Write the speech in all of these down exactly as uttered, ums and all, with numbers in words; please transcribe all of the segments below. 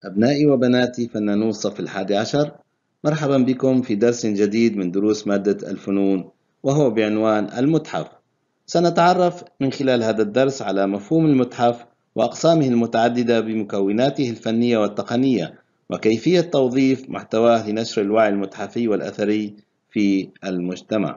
أبنائي وبناتي فنانو الصف الحادي عشر، مرحبا بكم في درس جديد من دروس مادة الفنون، وهو بعنوان المتحف. سنتعرف من خلال هذا الدرس على مفهوم المتحف وأقسامه المتعددة بمكوناته الفنية والتقنية، وكيفية توظيف محتواه لنشر الوعي المتحفي والأثري في المجتمع.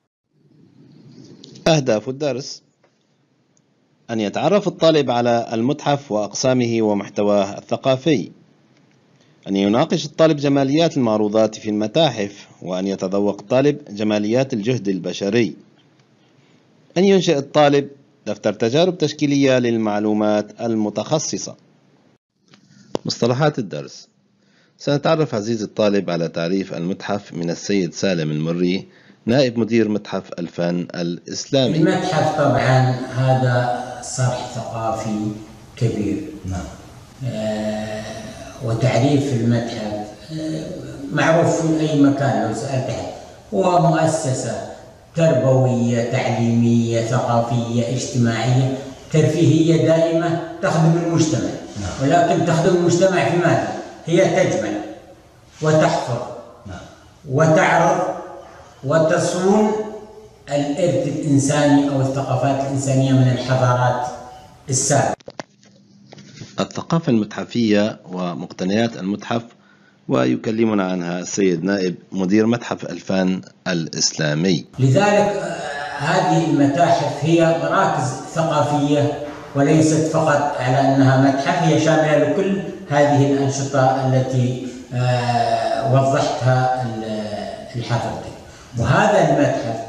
أهداف الدرس: أن يتعرف الطالب على المتحف وأقسامه ومحتواه الثقافي، أن يناقش الطالب جماليات المعروضات في المتاحف، وأن يتذوق الطالب جماليات الجهد البشري، أن ينشئ الطالب دفتر تجارب تشكيلية للمعلومات المتخصصة. مصطلحات الدرس: سنتعرف عزيزي الطالب على تعريف المتحف من السيد سالم المري، نائب مدير متحف الفن الإسلامي. المتحف طبعا هذا صرح ثقافي كبير. نعم. آه وتعريف المتحف آه معروف في أي مكان لو سألت أحد، هو مؤسسة تربوية تعليمية ثقافية اجتماعية ترفيهية دائمة تخدم المجتمع. نعم. ولكن تخدم المجتمع في ماذا؟ هي تجمل وتحفظ. نعم. وتعرض وتصون الإرث الإنساني أو الثقافات الإنسانية من الحضارات السابقة. الثقافة المتحفية ومقتنيات المتحف، ويكلمنا عنها السيد نائب مدير متحف الفن الإسلامي. لذلك هذه المتاحف هي مراكز ثقافية وليست فقط على أنها متحف، هي شاملة لكل هذه الأنشطة التي وضحتها لحضرتك. وهذا المتحف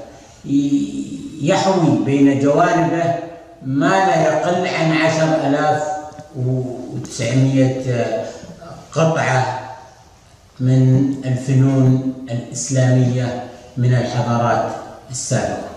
يحوي بين جوانبه ما لا يقل عن عشر آلاف وتسعمائة قطعة من الفنون الإسلامية من الحضارات السابقة.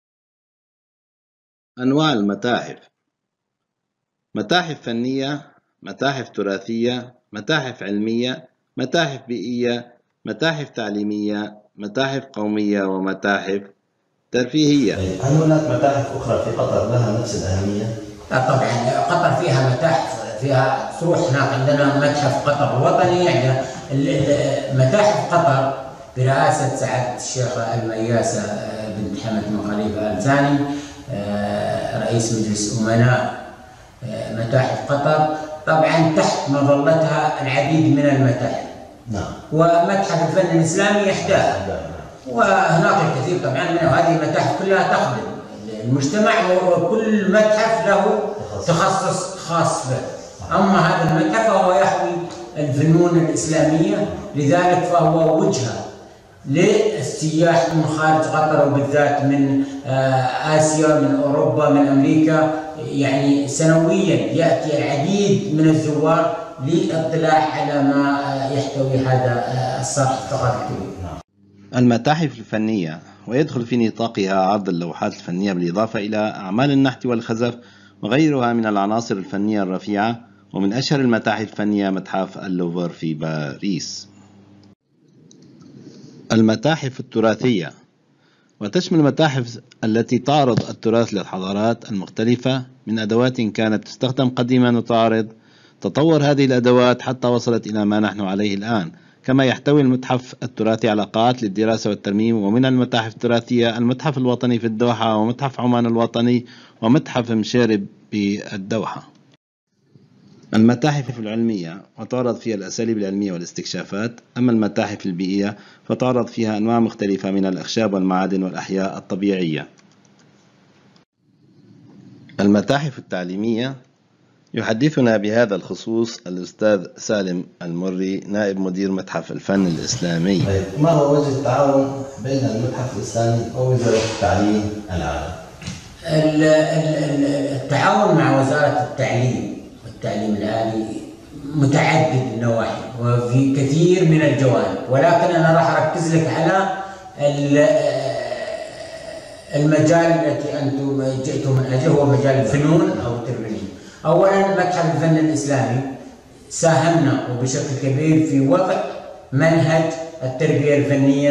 أنواع المتاحف: متاحف فنية، متاحف تراثية، متاحف علمية، متاحف بيئية، متاحف تعليمية، متاحف قومية، ومتاحف ترفيهية. هل هناك متاحف أخرى في قطر لها نفس الأهمية؟ طبعا قطر فيها متاحف، فيها تروح هناك عندنا متحف قطر الوطني. يعني متاحف قطر برئاسة سعادة الشيخ المياسة بنت حمد بن خليفة آل ثاني رئيس مجلس أمناء متاحف قطر، طبعا تحت مظلتها العديد من المتاحف. نعم. ومتحف الفن الإسلامي إحداها، وهناك الكثير طبعا من هذه المتاحف كلها تخدم المجتمع، وكل متحف له تخصص خاص به. أما هذا المتحف فهو يحوي الفنون الإسلامية، لذلك فهو وجهة للسياح من خارج قطر وبالذات من آسيا، من أوروبا، من أمريكا. يعني سنويا يأتي العديد من الزوار للاطلاع على ما يحتوي هذا الصرح الثقافي. المتاحف الفنية، ويدخل في نطاقها عرض اللوحات الفنية بالإضافة إلى أعمال النحت والخزف وغيرها من العناصر الفنية الرفيعة، ومن أشهر المتاحف الفنية متحف اللوفر في باريس. المتاحف التراثية، وتشمل المتاحف التي تعرض التراث للحضارات المختلفة من أدوات كانت تستخدم قديما، وتعرض تطور هذه الأدوات حتى وصلت إلى ما نحن عليه الآن. كما يحتوي المتحف التراثي على قاعات للدراسة والترميم، ومن المتاحف التراثية المتحف الوطني في الدوحة، ومتحف عمان الوطني، ومتحف مشيرب بالدوحة. المتاحف العلمية، وتعرض فيها الأساليب العلمية والاستكشافات. أما المتاحف البيئية فتعرض فيها أنواع مختلفة من الأخشاب والمعادن والأحياء الطبيعية. المتاحف التعليمية، يحدثنا بهذا الخصوص الأستاذ سالم المري، نائب مدير متحف الفن الإسلامي. طيب، ما هو وجه التعاون بين المتحف الإسلامي ووزارة التعليم العالي؟ التعاون مع وزارة التعليم والتعليم العالي متعدد النواحي وفي كثير من الجوانب، ولكن أنا راح أركز لك على المجال التي أنتم جئتم من أجله، هو مجال الفنون أو التربية. أولاً متحف الفن الإسلامي ساهمنا وبشكل كبير في وضع منهج التربية الفنية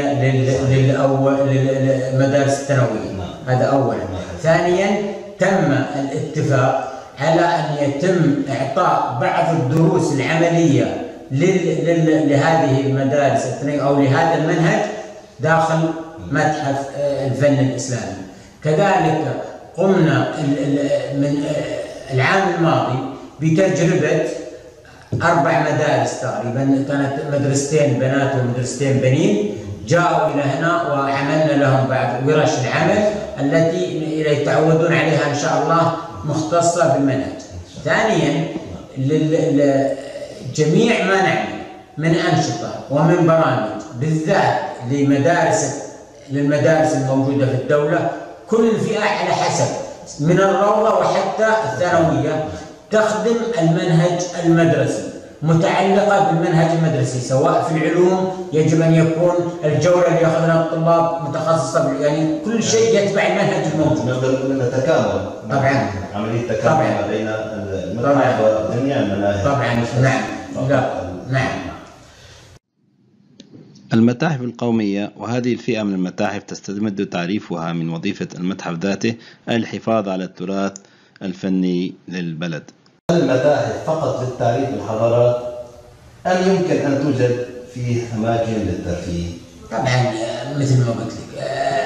للمدارس الثانوية، هذا أولاً. ثانياً تم الاتفاق على أن يتم إعطاء بعض الدروس العملية لهذه المدارس أو لهذا المنهج داخل متحف الفن الإسلامي. كذلك قمنا من العام الماضي بتجربة أربع مدارس تقريبا، كانت مدرستين بنات ومدرستين بنين، جاءوا إلى هنا وعملنا لهم بعض ورش العمل التي يتعودون عليها إن شاء الله مختصة بالمنهج. ثانيا جميع ما نعمل من أنشطة ومن برامج بالذات لمدارس للمدارس الموجودة في الدولة، كل فئة على حسب من الروضة وحتى الثانوية تخدم المنهج المدرسي، متعلقة بالمنهج المدرسي، سواء في العلوم يجب أن يكون الجولة اللي يأخذها الطلاب متخصصة، يعني كل شيء يتبع المنهج الموجود. نقدر نقول أن تكامل طبعا عملية تكامل بين المنهج وجميع المناهج. طبعا نعم لا نعم. المتاحف القومية، وهذه الفئة من المتاحف تستمد تعريفها من وظيفة المتحف ذاته أي الحفاظ على التراث الفني للبلد. هل المتاحف فقط للتعريف بالحضارات أم يمكن أن توجد فيه أماكن للترفيه؟ طبعا مثل ما قلت لك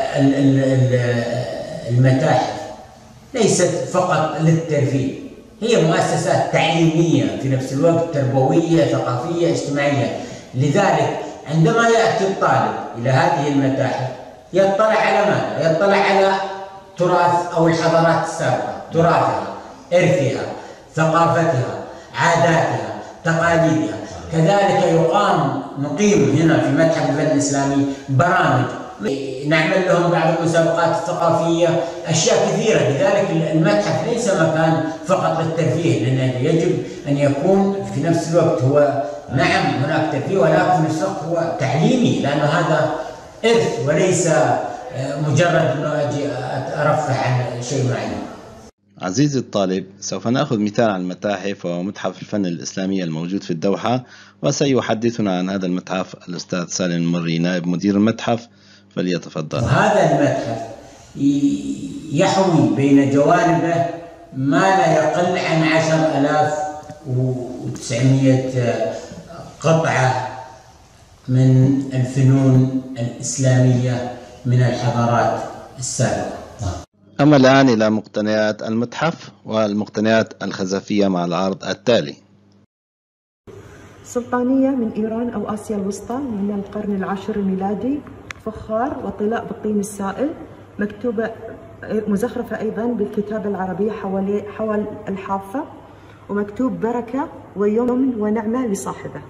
المتاحف ليست فقط للترفيه، هي مؤسسات تعليمية في نفس الوقت، تربوية ثقافية اجتماعية. لذلك عندما يأتي الطالب إلى هذه المتاحف يطلع على ماذا؟ يطلع على تراث أو الحضارات السابقة، تراثها، إرثها، ثقافتها، عاداتها، تقاليدها. كذلك يقام نقيم هنا في متحف الفن الإسلامي برامج، نعمل لهم بعض المسابقات الثقافية، أشياء كثيرة. لذلك المتحف ليس مكان فقط للترفيه، لأنه يجب أن يكون في نفس الوقت هو نعم هناك ترفيه، ولكن في نفس الوقت هو تعليمي، لأن هذا إرث وليس مجرد أنه أجي أرفه عن شيء معين. عزيزي الطالب، سوف نأخذ مثال عن المتاحف ومتحف الفن الإسلامي الموجود في الدوحة، وسيحدثنا عن هذا المتحف الأستاذ سالم المري نائب مدير المتحف، فليتفضل. هذا المتحف يحوي بين جوانبه ما لا يقل عن عشر آلاف وتسعمائة قطعة من الفنون الإسلامية من الحضارات السابقة. أما الآن إلى مقتنيات المتحف والمقتنيات الخزفية مع العرض التالي. سلطانية من إيران أو آسيا الوسطى من القرن العاشر الميلادي، فخار وطلاء بالطين السائل، مكتوبة مزخرفة أيضا بالكتابة العربية حوالي حول الحافة، ومكتوب بركة ويمن ونعمة لصاحبه.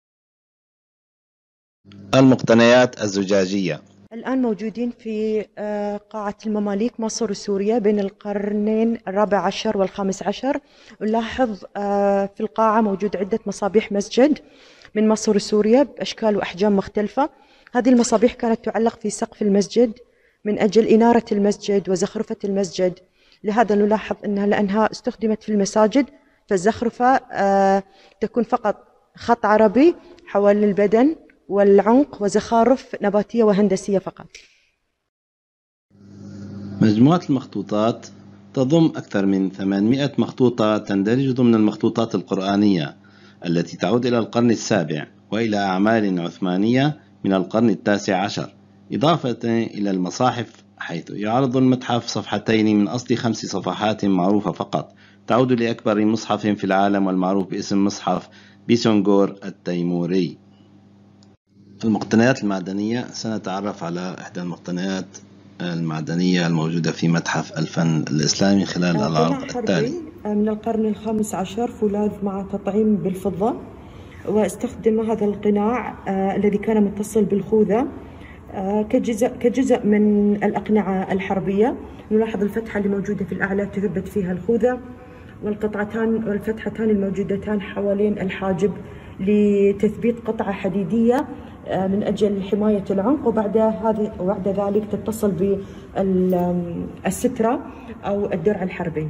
المقتنيات الزجاجية الآن موجودين في قاعة المماليك مصر وسوريا بين القرنين الرابع عشر والخامس عشر. نلاحظ في القاعة موجود عدة مصابيح مسجد من مصر وسوريا بأشكال وأحجام مختلفة. هذه المصابيح كانت تعلق في سقف المسجد من أجل إنارة المسجد وزخرفة المسجد. لهذا نلاحظ أنها لأنها استخدمت في المساجد، فالزخرفة تكون فقط خط عربي حول البدن والعنق وزخارف نباتية وهندسية فقط. مجموعة المخطوطات تضم أكثر من ثمانمائة مخطوطة تندرج ضمن المخطوطات القرآنية التي تعود إلى القرن السابع وإلى أعمال عثمانية من القرن التاسع عشر، إضافة إلى المصاحف، حيث يعرض المتحف صفحتين من أصل خمس صفحات معروفة فقط تعود لأكبر مصحف في العالم والمعروف باسم مصحف بيسونغور التيموري. المقتنيات المعدنية، سنتعرف على إحدى المقتنيات المعدنية الموجودة في متحف الفن الإسلامي خلال العرض التالي. من القرن الخامس عشر، فولاذ مع تطعيم بالفضة، واستخدم هذا القناع آه الذي كان متصل بالخوذة آه كجزء, كجزء من الأقنعة الحربية. نلاحظ الفتحة اللي موجودة في الأعلى تثبت فيها الخوذة، والقطعتان والفتحتان الموجودتان حوالين الحاجب لتثبيت قطعة حديدية من أجل حماية العنق، وبعد هذا وبعد ذلك تتصل بالسترة أو الدرع الحربي.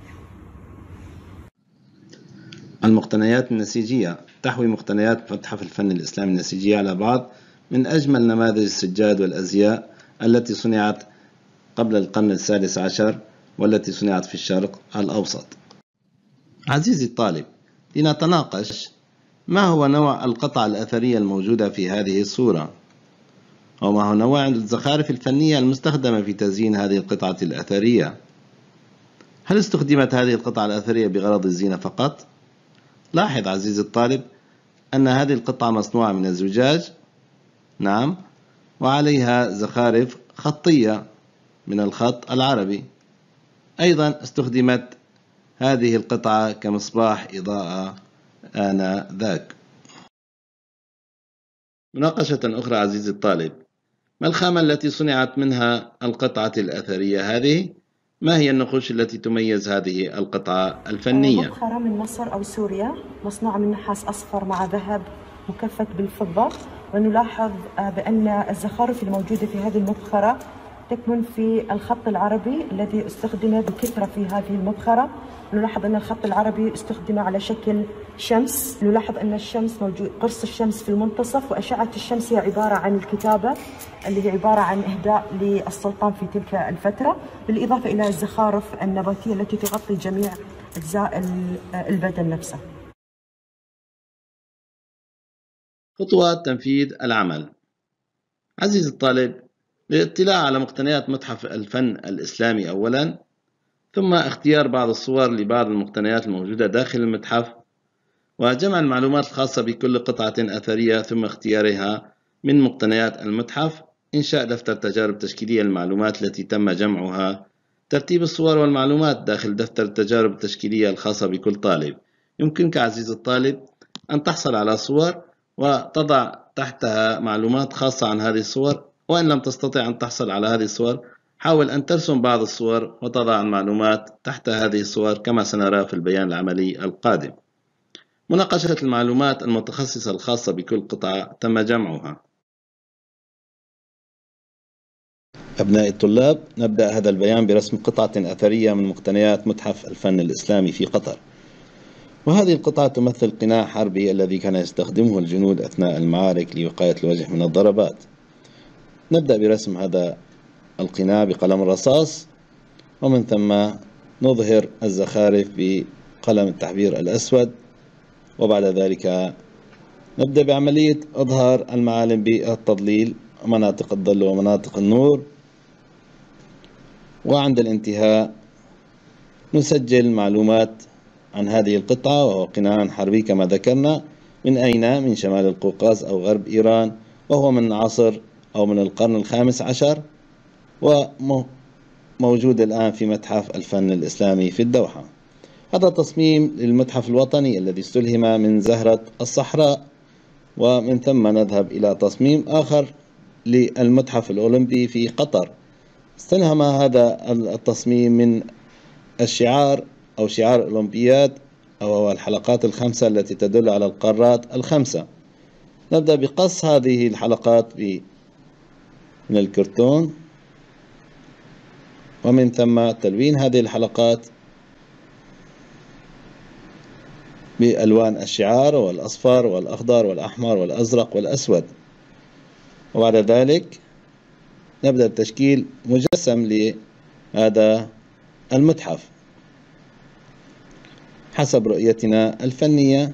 المقتنيات النسيجية تحوي مقتنيات متحف الفن الإسلامي النسيجية على بعض من أجمل نماذج السجاد والأزياء التي صنعت قبل القرن السادس عشر والتي صنعت في الشرق الأوسط. عزيزي الطالب، لنتناقش ما هو نوع القطع الأثرية الموجودة في هذه الصورة، وما هو نوع الزخارف الفنية المستخدمة في تزيين هذه القطعة الأثرية. هل استخدمت هذه القطعة الأثرية بغرض الزينة فقط؟ لاحظ عزيزي الطالب أن هذه القطعة مصنوعة من الزجاج، نعم، وعليها زخارف خطية من الخط العربي. أيضا استخدمت هذه القطعة كمصباح إضاءة آنذاك. مناقشة أخرى عزيزي الطالب، ما الخامة التي صنعت منها القطعة الأثرية هذه؟ ما هي النقوش التي تميز هذه القطعة الفنية؟ مبخرة من مصر أو سوريا، مصنوعة من نحاس أصفر مع ذهب مكفت بالفضة. ونلاحظ بأن الزخارف الموجودة في هذه المبخرة تكمن في الخط العربي الذي استخدم بكثرة في هذه المبخرة. نلاحظ أن الخط العربي استخدم على شكل شمس. نلاحظ أن الشمس موجود، قرص الشمس في المنتصف، وأشعة الشمس هي عبارة عن الكتابة اللي هي عبارة عن إهداء للسلطان في تلك الفترة، بالإضافة إلى الزخارف النباتية التي تغطي جميع أجزاء البدن نفسه. خطوات تنفيذ العمل. عزيزي الطالب، للاطلاع على مقتنيات متحف الفن الإسلامي أولاً، ثم اختيار بعض الصور لبعض المقتنيات الموجودة داخل المتحف، وجمع المعلومات الخاصة بكل قطعة أثرية، ثم اختيارها من مقتنيات المتحف، إنشاء دفتر تجارب تشكيلية للمعلومات التي تم جمعها، ترتيب الصور والمعلومات داخل دفتر التجارب التشكيلية الخاصة بكل طالب. يمكنك عزيزي الطالب أن تحصل على صور وتضع تحتها معلومات خاصة عن هذه الصور، وإن لم تستطع أن تحصل على هذه الصور، حاول أن ترسم بعض الصور وتضع المعلومات تحت هذه الصور كما سنرى في البيان العملي القادم. مناقشة المعلومات المتخصصة الخاصة بكل قطعة تم جمعها. أبناء الطلاب، نبدأ هذا البيان برسم قطعة أثرية من مقتنيات متحف الفن الإسلامي في قطر. وهذه القطعة تمثل قناع حربي الذي كان يستخدمه الجنود أثناء المعارك لوقاية الوجه من الضربات. نبدأ برسم هذا القناع بقلم الرصاص، ومن ثم نظهر الزخارف بقلم التحبير الأسود، وبعد ذلك نبدأ بعملية إظهار المعالم بالتضليل، مناطق الظل ومناطق النور، وعند الانتهاء نسجل معلومات عن هذه القطعة، وهو قناع حربي كما ذكرنا. من أين؟ من شمال القوقاز أو غرب إيران، وهو من عصر أو من القرن الخامس عشر، وموجود الآن في متحف الفن الإسلامي في الدوحة. هذا تصميم للمتحف الوطني الذي استلهم من زهرة الصحراء، ومن ثم نذهب إلى تصميم آخر للمتحف الأولمبي في قطر. استلهم هذا التصميم من الشعار أو شعار الأولمبياد، أو الحلقات الخمسة التي تدل على القارات الخمسة. نبدأ بقص هذه الحلقات من الكرتون، ومن ثم تلوين هذه الحلقات بألوان الشعار، والأصفر والأخضر والأحمر والأزرق والأسود. وبعد ذلك نبدأ بتشكيل مجسم لهذا المتحف حسب رؤيتنا الفنية،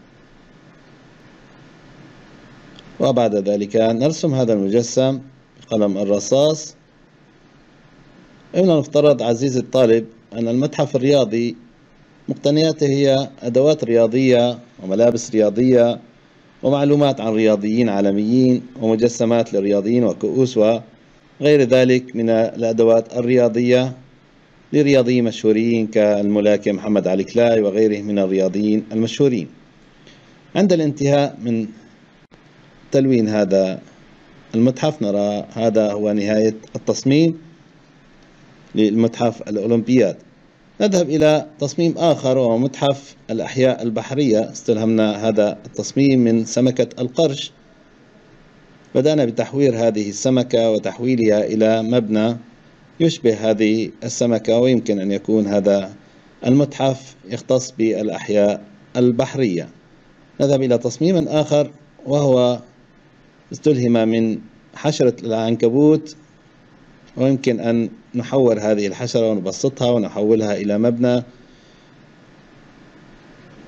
وبعد ذلك نرسم هذا المجسم بقلم الرصاص. من المفترض عزيزي الطالب أن المتحف الرياضي مقتنياته هي أدوات رياضية وملابس رياضية ومعلومات عن رياضيين عالميين ومجسمات للرياضيين وكؤوس وغير ذلك من الأدوات الرياضية لرياضيين مشهورين كالملاكم محمد علي كلاي وغيره من الرياضيين المشهورين. عند الانتهاء من تلوين هذا المتحف نرى هذا هو نهاية التصميم للمتحف الأولمبياد. نذهب إلى تصميم آخر وهو متحف الأحياء البحرية. استلهمنا هذا التصميم من سمكة القرش. بدأنا بتحوير هذه السمكة وتحويلها إلى مبنى يشبه هذه السمكة، ويمكن أن يكون هذا المتحف يختص بالأحياء البحرية. نذهب إلى تصميم آخر وهو استلهم من حشرة العنكبوت، ويمكن أن نحور هذه الحشرة ونبسطها ونحولها إلى مبنى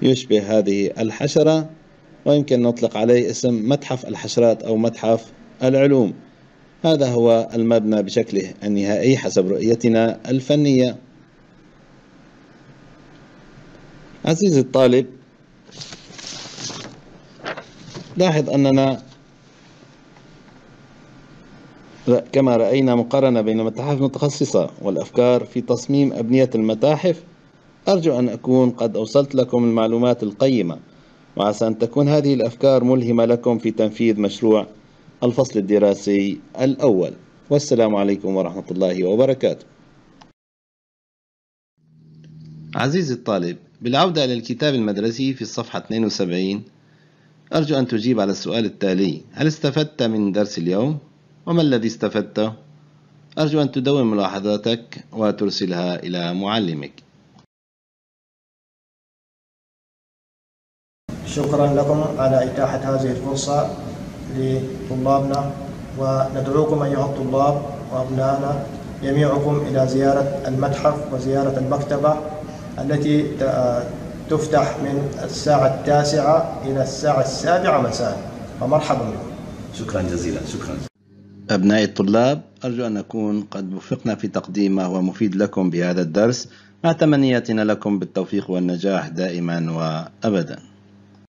يشبه هذه الحشرة، ويمكن نطلق عليه اسم متحف الحشرات أو متحف العلوم. هذا هو المبنى بشكله النهائي حسب رؤيتنا الفنية. عزيزي الطالب، لاحظ أننا كما رأينا مقارنة بين المتاحف المتخصصة والأفكار في تصميم أبنية المتاحف. أرجو أن أكون قد أوصلت لكم المعلومات القيمة، وعسى أن تكون هذه الأفكار ملهمة لكم في تنفيذ مشروع الفصل الدراسي الأول. والسلام عليكم ورحمة الله وبركاته. عزيزي الطالب، بالعودة إلى الكتاب المدرسي في الصفحة اثنين وسبعين، أرجو أن تجيب على السؤال التالي: هل استفدت من درس اليوم؟ وما الذي استفدته؟ أرجو أن تدون ملاحظاتك وترسلها إلى معلمك. شكرا لكم على إتاحة هذه الفرصة لطلابنا، وندعوكم أيها الطلاب وأبنائنا جميعكم إلى زيارة المتحف وزيارة المكتبة التي تفتح من الساعة التاسعة إلى الساعة السابعة مساء. فمرحبا بكم. شكرا جزيلا. شكرا. أبنائي الطلاب، أرجو أن نكون قد وفقنا في تقديم ما هو مفيد لكم بهذا الدرس، مع تمنياتنا لكم بالتوفيق والنجاح دائما وأبدا.